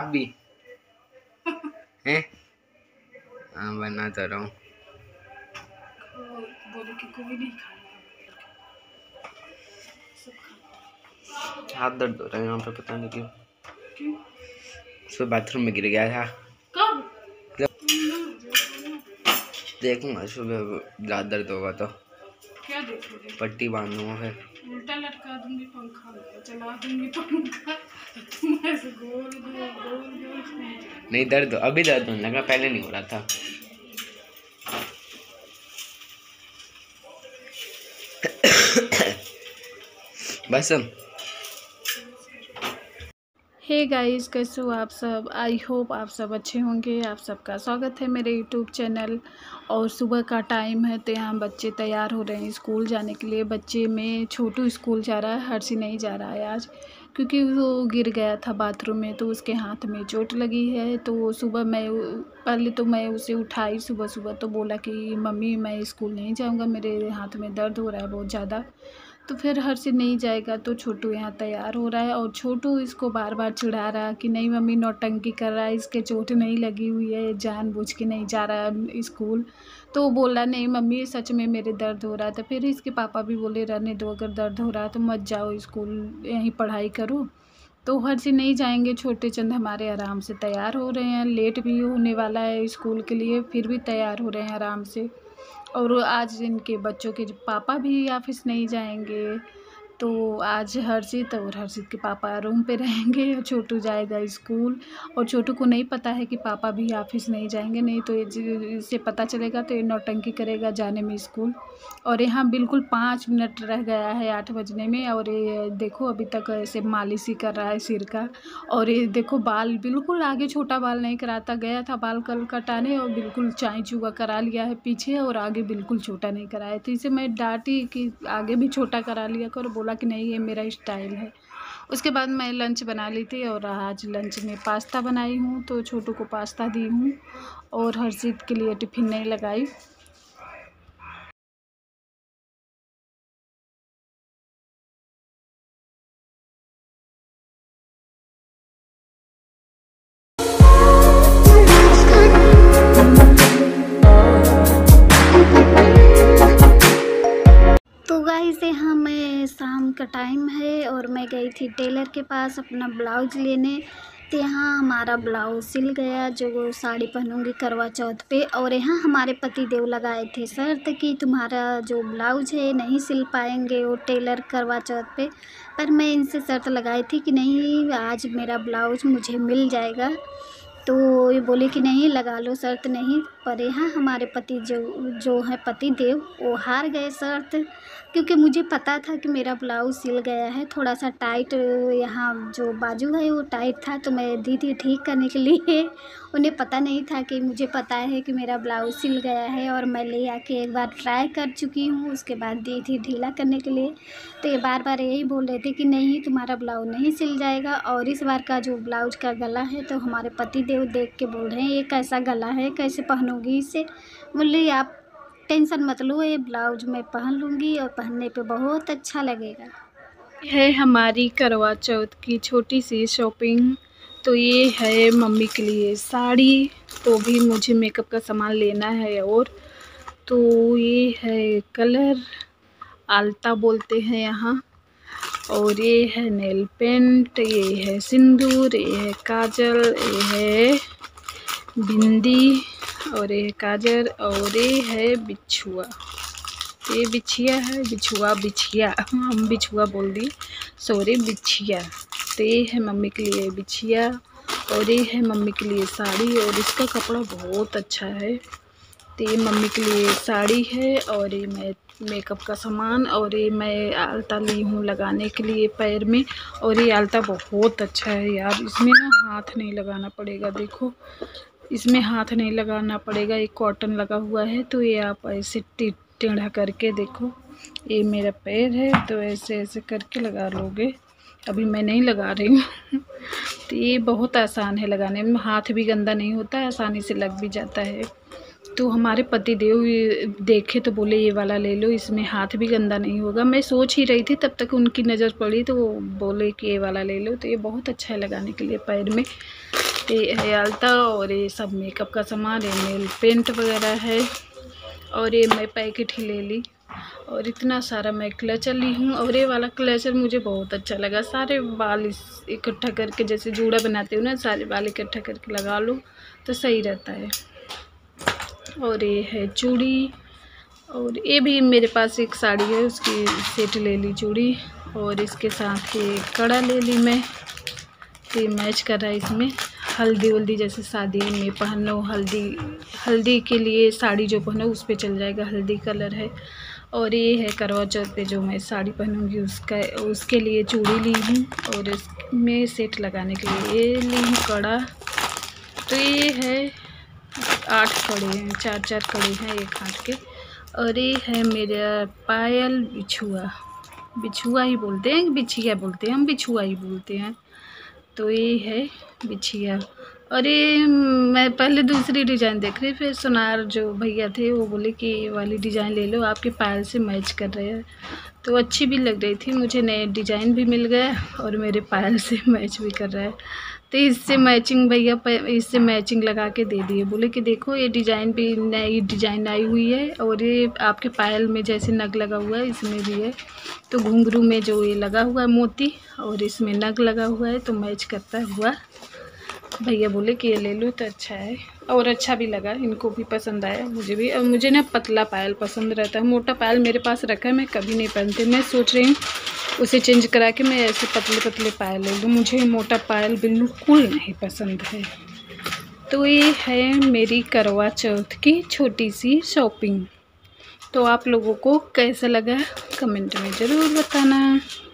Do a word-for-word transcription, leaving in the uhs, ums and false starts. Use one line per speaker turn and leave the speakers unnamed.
आप भी हैं? हाँ बना तो रहा हूँ।
बोले कि कोई नहीं खाएगा।
हाथ दर्द हो रहा है यहाँ पे, पता नहीं क्यों।
क्यों?
सुबह बाथरूम में गिर गया था।
कब?
देखूंगा सुबह रात दर्द होगा तो
क्या देखोगे?
पट्टी बांधूंगा, फिर
उल्टा लटका दूंगी पंखा, चला दूंगी पंखा, तुम ऐसे गोल गोल गोल गोल।
नहीं दर्द अभी दर्द होने लगा, पहले नहीं हो रहा था। बस
हे गाइस, कैसे हो आप सब? आई होप आप सब अच्छे होंगे। आप सबका स्वागत है मेरे यूट्यूब चैनल। और सुबह का टाइम है तो यहाँ बच्चे तैयार हो रहे हैं स्कूल जाने के लिए। बच्चे में छोटू स्कूल जा रहा है, हर्षी नहीं जा रहा है आज, क्योंकि वो गिर गया था बाथरूम में तो उसके हाथ में चोट लगी है। तो सुबह मैं पहले तो मैं उसे उठाई सुबह सुबह, तो बोला कि मम्मी मैं स्कूल नहीं जाऊँगा, मेरे हाथ में दर्द हो रहा है बहुत ज़्यादा। तो फिर हर्षी नहीं जाएगा तो छोटू यहाँ तैयार हो रहा है। और छोटू इसको बार बार चिढ़ा रहा है कि नहीं मम्मी नौटंकी कर रहा है, इसके चोट नहीं लगी हुई है, जानबूझ के नहीं जा रहा है स्कूल। तो वो बोल रहा नहीं मम्मी सच में मेरे दर्द हो रहा है। तो फिर इसके पापा भी बोले रहने दो, अगर दर्द हो रहा है तो मत जाओ स्कूल, यहीं पढ़ाई करो। तो हर्षी नहीं जाएंगे, छोटे चंद हमारे आराम से तैयार हो रहे हैं। लेट भी होने वाला है स्कूल के लिए, फिर भी तैयार हो रहे हैं आराम से। और आज इनके बच्चों के पापा भी ऑफिस नहीं जाएंगे, तो आज हर्षित और हर्षित के पापा रूम पे रहेंगे और छोटू जाएगा स्कूल। और छोटू को नहीं पता है कि पापा भी ऑफिस नहीं जाएंगे, नहीं तो इसे पता चलेगा तो ये नौटंकी करेगा जाने में स्कूल। और यहाँ बिल्कुल पाँच मिनट रह गया है आठ बजने में, और ये देखो अभी तक ऐसे मालिश ही कर रहा है सिर का। और ये देखो बाल बिल्कुल आगे छोटा बाल नहीं कराता, गया था बाल कल कटाने और बिल्कुल चाई चूगा करा लिया है पीछे, और आगे बिल्कुल छोटा नहीं कराया। तो इसे मैं डांटी कि आगे भी छोटा करा लिया करो, बोला कि नहीं ये मेरा स्टाइल है। उसके बाद मैं लंच बना ली थी, और आज लंच में पास्ता बनाई हूँ, तो छोटू को पास्ता दी हूँ और हर्षित के लिए टिफ़िन नहीं लगाई। गाइस यहाँ मैं शाम का टाइम है और मैं गई थी टेलर के पास अपना ब्लाउज लेने। तो यहाँ हमारा ब्लाउज सिल गया, जो साड़ी पहनूंगी करवा चौथ पे। और यहाँ हमारे पति देव लगाए थे शर्त कि तुम्हारा जो ब्लाउज है नहीं सिल पाएंगे वो टेलर करवा चौथ पे। पर मैं इनसे शर्त लगाई थी कि नहीं आज मेरा ब्लाउज मुझे मिल जाएगा। तो ये बोले कि नहीं लगा लो शर्त नहीं। पर यहाँ हमारे पति जो जो है पति देव वो हार गए शर्त, क्योंकि मुझे पता था कि मेरा ब्लाउज सिल गया है। थोड़ा सा टाइट यहाँ जो बाजू है वो टाइट था, तो मैं दी थी ठीक करने के लिए। उन्हें पता नहीं था कि मुझे पता है कि मेरा ब्लाउज सिल गया है, और मैं ले आके एक बार ट्राई कर चुकी हूँ, उसके बाद दी थी ढीला करने के लिए। तो ये बार बार यही बोल रहे थे कि नहीं तुम्हारा ब्लाउज नहीं सिल जाएगा। और इस बार का जो ब्लाउज का गला है तो हमारे पति देव देख के बोल रहे हैं ये कैसा गला है, कैसे पहनोगी इसे। बोले आप टेंशन मत लो, ये ब्लाउज मैं पहन लूँगी और पहनने पे बहुत अच्छा लगेगा। है हमारी करवा चौथ की छोटी सी शॉपिंग। तो ये है मम्मी के लिए साड़ी, तो भी मुझे मेकअप का सामान लेना है। और तो ये है कलर, आल्ता बोलते हैं यहाँ। और ये है नेल पेंट, ये है सिंदूर, ये है काजल, ये है बिंदी, और ये काजल, और ये है बिछुआ। ये बिछिया है, बिछुआ बिछिया हम बिछुआ बोल दी, सॉरी बिछिया। तो ये है मम्मी के लिए बिछिया, और ये है मम्मी के लिए साड़ी, और इसका कपड़ा बहुत अच्छा है। तो ये मम्मी के लिए साड़ी है, और ये मैं मेकअप का सामान, और ये मैं आल्ता ली हूँ लगाने के लिए पैर में। और ये आल्ता बहुत अच्छा है यार, इसमें ना हाथ नहीं लगाना पड़ेगा, देखो इसमें हाथ नहीं लगाना पड़ेगा, ये कॉटन लगा हुआ है। तो ये आप ऐसे टेढ़ा करके देखो, ये मेरा पैर है तो ऐसे ऐसे करके लगा लोगे। अभी मैं नहीं लगा रही हूँ तो ये बहुत आसान है लगाने में, हाथ भी गंदा नहीं होता है, आसानी से लग भी जाता है। तो हमारे पति देव देखे तो बोले ये वाला ले लो, इसमें हाथ भी गंदा नहीं होगा। मैं सोच ही रही थी तब तक उनकी नज़र पड़ी तो वो बोले कि ये वाला ले लो। तो ये बहुत अच्छा है लगाने के लिए पैर में।
ये है आलता और ये सब मेकअप का सामान, ये नेल पेंट वगैरह है। और ये मैं पैकेट ही ले ली और इतना सारा मैं क्लचर ली हूँ। और ये वाला क्लचर मुझे बहुत अच्छा लगा। सारे बाल इकट्ठा करके जैसे जूड़ा बनाते हो ना, सारे बाल इकट्ठा करके लगा लो तो सही रहता है। और ये है चूड़ी, और ये भी मेरे पास एक साड़ी है उसकी सेट ले ली चूड़ी। और इसके साथ ये कड़ा ले ली मैं, ये मैच कर रहा है इसमें। हल्दी वल्दी जैसे शादी में पहनो, हल्दी हल्दी के लिए साड़ी जो पहनो उस पर चल जाएगा, हल्दी कलर है। और ये है करवा चौथ पे जो मैं साड़ी पहनूंगी उसका उसके लिए चूड़ी ली हूँ। और इसमें सेट लगाने के लिए ये ली हूँ कड़ा। तो ये है आठ कड़े हैं, चार चार कड़े हैं एक हाथ के। और ये है मेरा पायल बिछुआ, बिछुआ ही बोलते हैं, बिछिया बोलते हैं, हम बिछुआ ही बोलते हैं। तो ये है बिछिया। और ये मैं पहले दूसरी डिज़ाइन देख रही, फिर सुनार जो भैया थे वो बोले कि ये वाली डिज़ाइन ले लो, आपके पायल से मैच कर रहे हैं। तो अच्छी भी लग रही थी, मुझे नए डिज़ाइन भी मिल गया और मेरे पायल से मैच भी कर रहा है। तो इससे मैचिंग भैया इससे मैचिंग लगा के दे दिए, बोले कि देखो ये डिज़ाइन भी नई डिज़ाइन आई हुई है और ये आपके पायल में जैसे नग लगा हुआ है इसमें भी है। तो घुंघरू में जो ये लगा हुआ है मोती और इसमें नग लगा हुआ है तो मैच करता हुआ भैया बोले कि ये ले लो तो अच्छा है। और अच्छा भी लगा, इनको भी पसंद आया, मुझे भी। और मुझे ना पतला पायल पसंद रहता है, मोटा पायल मेरे पास रखा है, मैं कभी नहीं पहनती। मैं सोच रही हूँ उसे चेंज करा के मैं ऐसे पतले पतले पायल ले लूँ, मुझे मोटा पायल बिल्कुल नहीं पसंद है। तो ये है मेरी करवा चौथ की छोटी सी शॉपिंग। तो आप लोगों को कैसा लगा कमेंट में ज़रूर बताना।